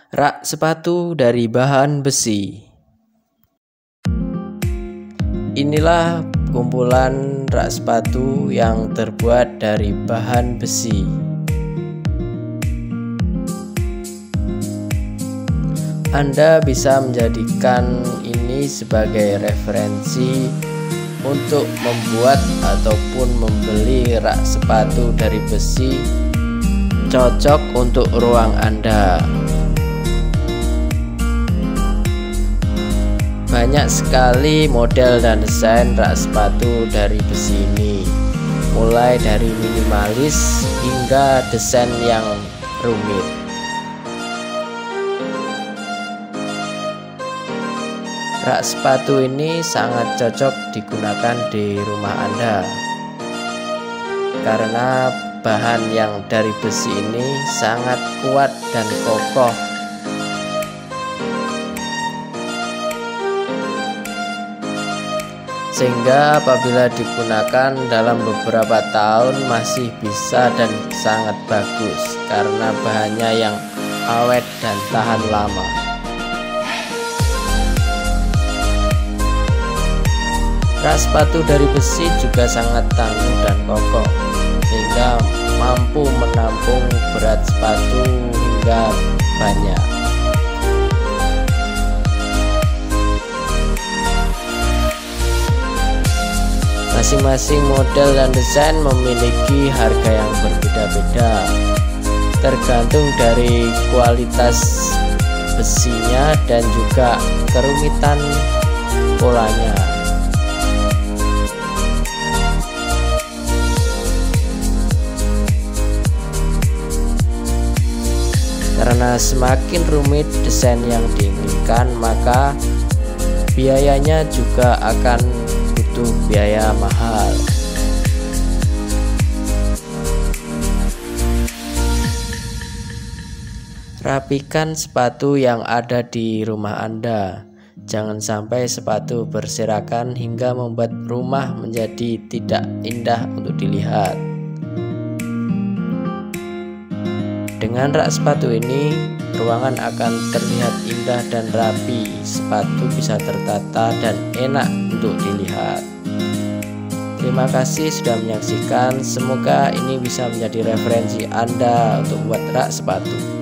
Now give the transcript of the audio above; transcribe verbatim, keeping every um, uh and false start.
Rak sepatu dari bahan besi. Inilah kumpulan rak sepatu yang terbuat dari bahan besi. Anda bisa menjadikan ini sebagai referensi untuk membuat ataupun membeli rak sepatu dari besi cocok untuk ruang Anda. Banyak sekali model dan desain rak sepatu dari besi ini, mulai dari minimalis hingga desain yang rumit. Rak sepatu ini sangat cocok digunakan di rumah Anda karena bahan yang dari besi ini sangat kuat dan kokoh. Sehingga apabila digunakan dalam beberapa tahun masih bisa dan sangat bagus karena bahannya yang awet dan tahan lama. Rak sepatu dari besi juga sangat tangguh dan kokoh sehingga mampu menampung berat sepatu hingga banyak. Masing-masing model dan desain memiliki harga yang berbeda-beda, tergantung dari kualitas besinya dan juga kerumitan polanya. Karena semakin rumit desain yang diinginkan, maka biayanya juga akan butuh biaya mahal. Rapikan sepatu yang ada di rumah Anda. Jangan sampai sepatu berserakan hingga membuat rumah menjadi tidak indah untuk dilihat. Dengan rak sepatu ini, ruangan akan terlihat indah dan rapi. Sepatu bisa tertata dan enak untuk dilihat. Terima kasih sudah menyaksikan. Semoga ini bisa menjadi referensi Anda untuk membuat rak sepatu.